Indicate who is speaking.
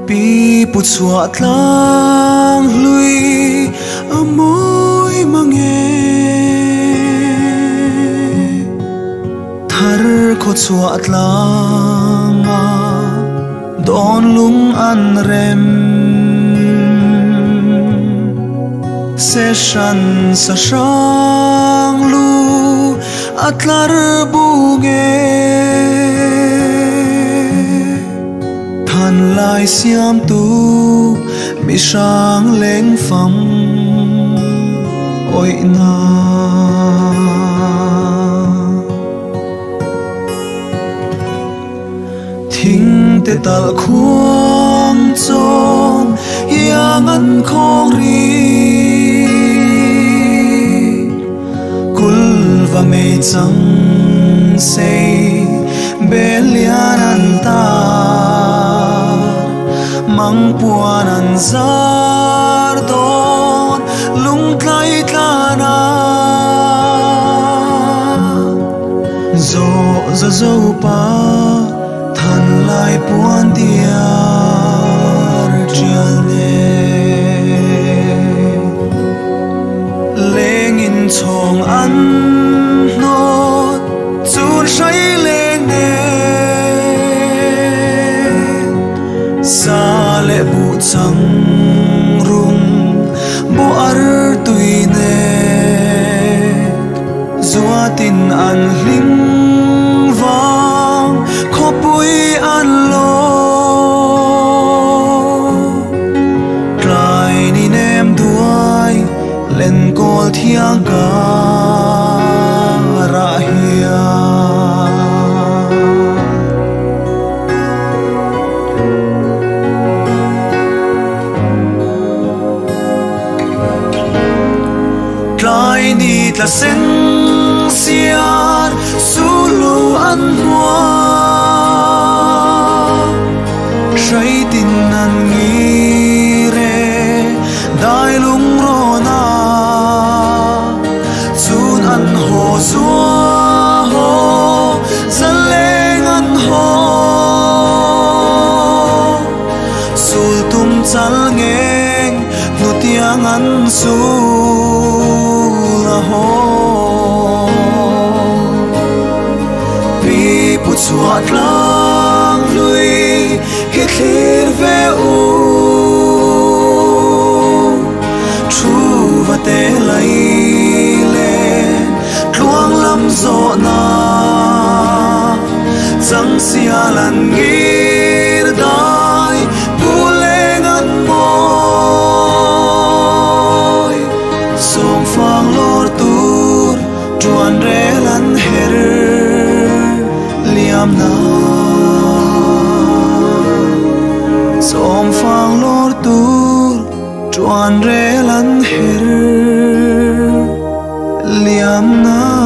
Speaker 1: pi pu chuat lang lui amoi mange thar kho chuat lang a don lung an rem se shan sa sang lu atlar buge than lai siam tu mi sang leng pham oi na thing te tal khuang chon yang an khong ri kul va mei chang se belian an ta mang puan an zar don lung tlai tlana zo zo zo pa than lai puan diar chial ne leng in chong an not chun sai leng ne sa le bu chang rung bo ar tui ne zuatin an hling wang khopui an lo trai ni nem duai len kol thiang ka ra hia trai ni tla sen sian sulu an hoa shai tin an ngi re dai lung ro na chun an ho zua ho zaleng an ho sul tum chal ngeng nu tiang an su la ho pi pu chuat lang lui hi thlir ve u thu va te lai le tluang lam zo na chang sia lan ngir dai pu leng an moi som phang lor tur chuan re lan her liam na som phang lor tur chuan re lan her liam na